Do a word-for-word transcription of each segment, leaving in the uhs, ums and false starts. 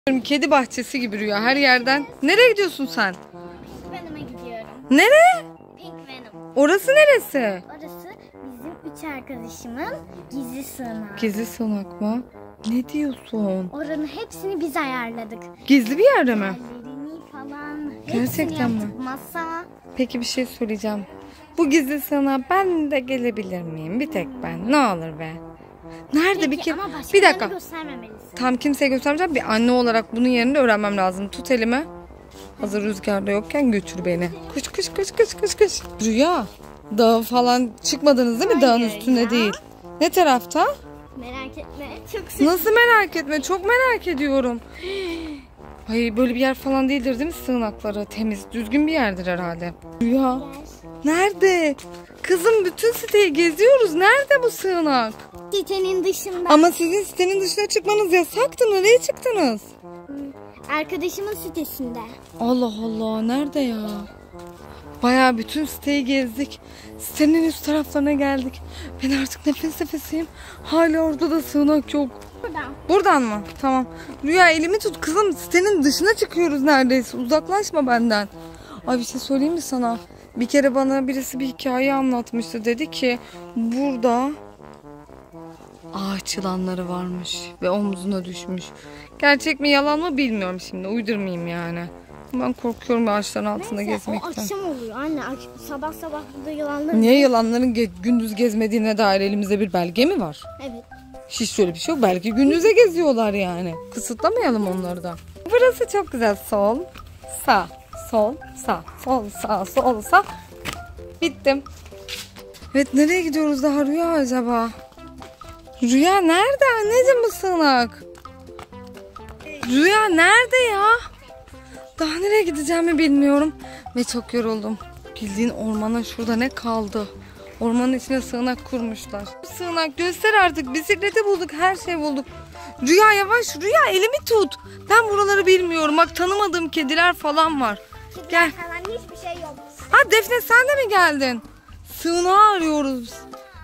Kedi bahçesi gibi Rüya her yerden. Nereye gidiyorsun sen? Pink Venom'a gidiyorum. Nereye? Pink Venom. Orası neresi? Orası bizim üç arkadaşımın gizli sığınağı. Gizli sığınak mı? Ne diyorsun? Oranın hepsini biz ayarladık. Gizli bir yerde mi? Yerlerini falan. Gerçekten hepsini mi? yaptık. Masa. Peki bir şey söyleyeceğim. Bu gizli sığınağa ben de gelebilir miyim? Bir tek ben. Ne olur be. Nerede Peki, bir ki? ama Bir başkalarına dakika. göstermemelisin. Tam kimseye göstermeyeceğim. Bir anne olarak bunun yerini de öğrenmem lazım. Tut elimi. Hazır rüzgarda yokken götür beni. Koş koş koş koş koş koş. Rüya. Dağ falan çıkmadınız değil mi? Hayır Dağın üstünde ya. değil. Ne tarafta? Merak etme. Çok sık. Nasıl merak etme? Çok merak ediyorum. Ay böyle bir yer falan değildir değil mi sığınakları? Temiz, düzgün bir yerdir herhalde. Rüya. Nerede? Kızım bütün siteyi geziyoruz. Nerede bu sığınak? Sitenin dışında. Ama sizin sitenin dışına çıkmanız yasaktı. Nereye çıktınız? Arkadaşımın sitesinde. Allah Allah. Nerede ya? Bayağı bütün siteyi gezdik. Sitenin üst taraflarına geldik. Ben artık nefes nefeseyim. Hala orada da sığınak yok. Buradan. Buradan mı? Tamam. Rüya elimi tut kızım. Sitenin dışına çıkıyoruz neredeyse. Uzaklaşma benden. Ay bir şey söyleyeyim mi sana? Bir kere bana birisi bir hikaye anlatmıştı. Dedi ki burada ağaç yılanları varmış ve omzuna düşmüş. Gerçek mi yalan mı bilmiyorum şimdi. Uydurmayayım yani. Ben korkuyorum ağaçların altında Neyse, gezmekten. o akşam oluyor anne. Sabah sabah burada yılanlar. Niye yılanların ge- gündüz gezmediğine dair elimizde bir belge mi var? Evet. Hiç şöyle bir şey yok. Belki gündüze geziyorlar yani. Kısıtlamayalım onları da. Burası çok güzel. Sol, sağ, sol, sağ, sol, sağ, sol, sağ. Bittim. Evet nereye gidiyoruz daha Rüya acaba? Rüya nerede anneciğim bu sığınak? Rüya nerede ya? Daha nereye gideceğimi bilmiyorum. Ve çok yoruldum. Bildiğin ormana şurada ne kaldı? Ormanın içine sığınak kurmuşlar. Sığınak göster artık. Bisikleti bulduk. Her şey bulduk. Rüya yavaş. Rüya elimi tut. Ben buraları bilmiyorum. Bak tanımadığım kediler falan var. Gel. Falan hiçbir şey yok. Ha Defne sen de mi geldin? Sığınağı arıyoruz.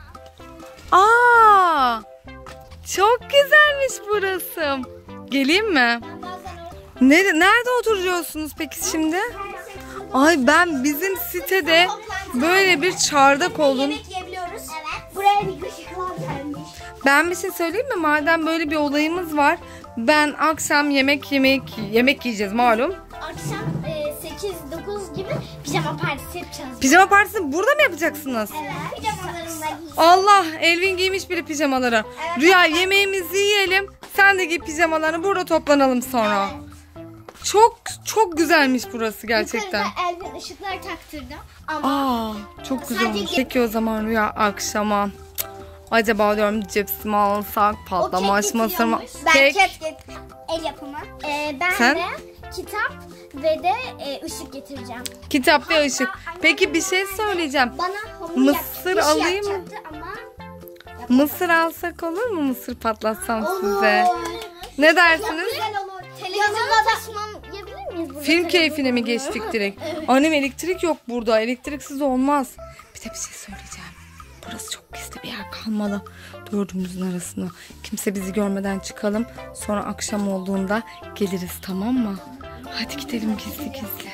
Aa! Çok güzelmiş burası. Geleyim mi? Nerede, nerede oturuyorsunuz peki şimdi? Ay ben bizim sitede böyle bir çardak oldum. Yemek yiyebiliyoruz. Evet. Buraya bir ışıklar gelmiş. Ben bir şey söyleyeyim mi? Madem böyle bir olayımız var. Ben akşam yemek yemek yemek yiyeceğiz malum. Akşam e, sekiz dokuz gibi pijama partisi yapacağız. Pijama partisini burada mı yapacaksınız? Evet. Pijamalarımla giy. Allah Elvin giymiş biri pijamaları. Rüya yemeğimizi yiyelim. Sen de giy pijamalarını burada toplanalım sonra. Çok çok güzelmiş burası gerçekten. Yukarıda Elvin ışıklar taktırdım. Ama Aa çok güzel Sadece olmuş. Peki o zaman Rüya akşama acaba diyorum cips mi alsak, patlama açması mı? Ben Kek. kek getir. El yapımı. Ee, ben Sen? de kitap ve de e, ışık getireceğim. Kitap ve ışık. Peki bir şey söyleyeceğim. Bana hamur Mısır yap, bir şey alayım mı? yapacaktı Ama Mısır alsak olur mu? Mısır patlatsam size. Olur. Ne dersiniz? Güzel olur. Televizyonda taşımam yiyebilir miyiz burada? Film keyfine mi geçtik direkt? Annem elektrik yok burada. Elektriksiz olmaz. Bir de bir şey söyleyeceğim. Burası çok gizli bir yer kalmalı. Dördümüzün arasında. Kimse bizi görmeden çıkalım. Sonra akşam olduğunda geliriz tamam mı? Hadi gidelim gizli gizli.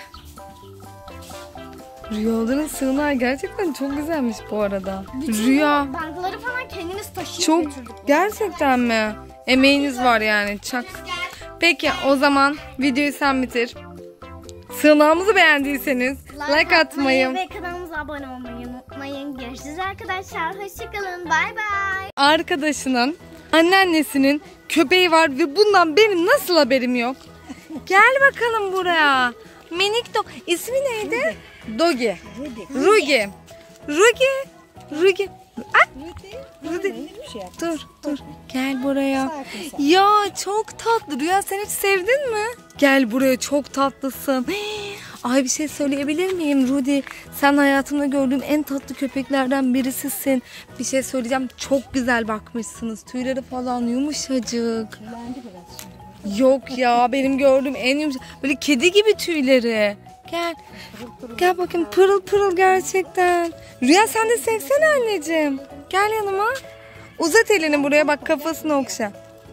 Rüyaların sığınağı gerçekten çok güzelmiş bu arada. Rüya. Bankaları falan kendimiz taşıyıp Çok götürdük. gerçekten mi? Emeğiniz var yani çak. Peki o zaman videoyu sen bitir. Sığınağımızı beğendiyseniz like atmayı. Ve kanalımıza abone olmayı unutmayın. Görüşürüz arkadaşlar. Hoşçakalın. Bay bay. Arkadaşının anneannesinin köpeği var ve bundan benim nasıl haberim yok? Gel bakalım buraya. Minik dog. İsmi neydi? Dogi. Rugi. Rugi. Rugi. Ay. Rugi. Dur dur. Gel buraya. Ya çok tatlı. Rüya sen hiç sevdin mi? Gel buraya çok tatlısın. Ay bir şey söyleyebilir miyim Rudy? Sen hayatımda gördüğüm en tatlı köpeklerden birisisin. Bir şey söyleyeceğim. Çok güzel bakmışsınız. Tüyleri falan yumuşacık. Yok ya benim gördüğüm en yumuşak. Böyle kedi gibi tüyleri. Gel. Gel bakayım pırıl pırıl gerçekten. Rüya sen de sevsene anneciğim. Gel yanıma. Uzat elini buraya bak kafasını okşa.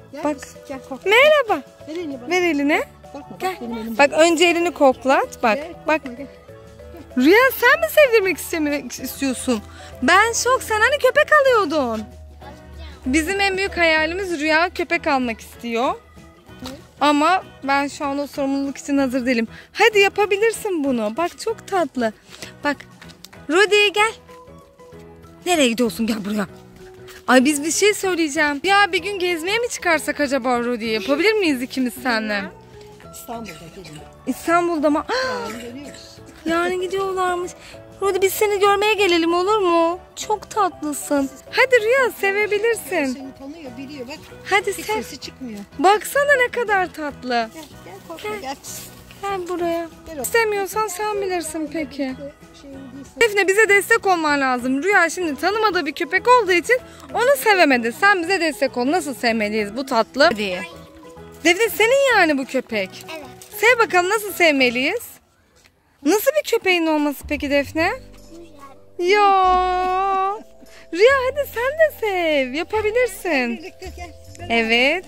Gel Bak. kız, gel kokla. Merhaba. Ver elini bana. Ver elini. Korkma, Gel. bak benim elim. Bak önce elini koklat. Bak. Gel, Bak. korkma, gel. Rüya sen mi sevdirmek istemek istiyorsun? Ben şok. Sen hani köpek alıyordun. Bizim en büyük hayalimiz Rüya köpek almak istiyor. Ama ben şu an o sorumluluk için hazır değilim. Hadi yapabilirsin bunu. Bak çok tatlı. Bak. Rudy gel. Nereye gidiyorsun? Gel buraya. Ay biz bir şey söyleyeceğim. Ya bir gün gezmeye mi çıkarsak acaba Rudy? Yapabilir miyiz ikimiz seninle? İstanbul'da gelin. İstanbul'da mı? Yarın dönüyoruz. Yarın gidiyorlarmış. Rudy biz seni görmeye gelelim olur mu? Çok tatlısın. Hadi Rüya sevebilirsin. Seni tanıyor, biliyor bak. Hadi Hiç sev. sesi çıkmıyor. Baksana ne kadar tatlı. Gel, gel korkma gel. Gel buraya. Gel oğlum. İstemiyorsan sen bilirsin peki. Şey değilse- Defne bize destek olman lazım. Rüya şimdi tanımadığı bir köpek olduğu için onu sevemedi. Sen bize destek ol. Nasıl sevmeliyiz bu tatlı diye. Defne senin yani bu köpek. Evet. Sev bakalım nasıl sevmeliyiz? Nasıl bir köpeğin olması peki Defne? Ya. Rüya hadi sen de sev. Yapabilirsin. Birlikte gel. Evet.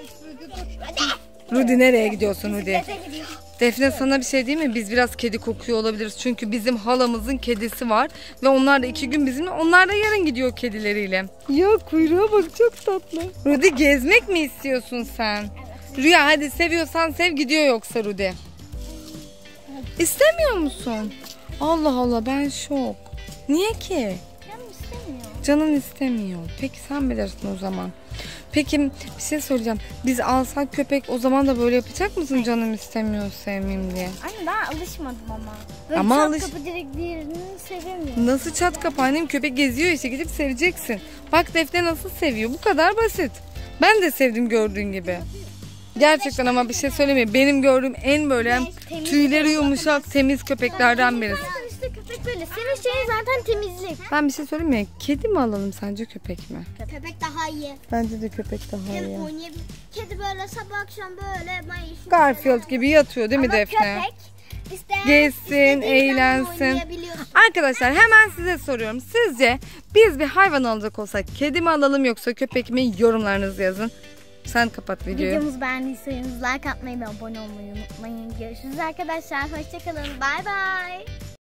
Rudy nereye gidiyorsun Rudy? Defne sana bir şey diyeyim mi? Biz biraz kedi kokuyor olabiliriz. Çünkü bizim halamızın kedisi var. Ve onlar da iki gün bizimle. Onlar da yarın gidiyor kedileriyle. Ya kuyruğa bak çok tatlı. Rudy gezmek mi istiyorsun sen? Rüya hadi seviyorsan sev gidiyor yoksa Rudy. İstemiyor musun? Allah Allah ben şok. Niye ki? Canım istemiyor. Canın istemiyor. Peki sen bilirsin o zaman. Peki bir şey söyleyeceğim. Biz alsak köpek o zaman da böyle yapacak mısın canım istemiyor sevmeyeyim diye? Anne daha alışmadım ama. Böyle Ama çok alış- kapı direkt diğerini sevemiyorum. Nasıl çat kapı annem köpek geziyor işte gidip seveceksin. Bak Defne nasıl seviyor bu kadar basit. Ben de sevdim gördüğün gibi. Gerçekten ama bir şey söyleyeyim mi? Benim gördüğüm en böyle tüyleri yumuşak temiz köpeklerden birisi. Zaten işte köpek böyle. Senin şeyin zaten temizlik. Ben bir şey söyleyeyim mi? Kedi mi alalım sence köpek mi? Köpek daha iyi. Bence de köpek daha Hem iyi. oynayabilir. Kedi böyle sabah akşam böyle mayışıyor. Garfield gibi yatıyor değil mi Ama Defne? köpek isteyen Gezsin, istediği zaman eğlensin. oynayabiliyorsun. Arkadaşlar hemen size soruyorum. Sizce biz bir hayvan alacak olsak kedi mi alalım yoksa köpek mi? Yorumlarınızı yazın. Sen kapat videoyu. Videomuzu beğendiyseniz like atmayı ve abone olmayı unutmayın. Görüşürüz arkadaşlar. Hoşçakalın. Bay bay.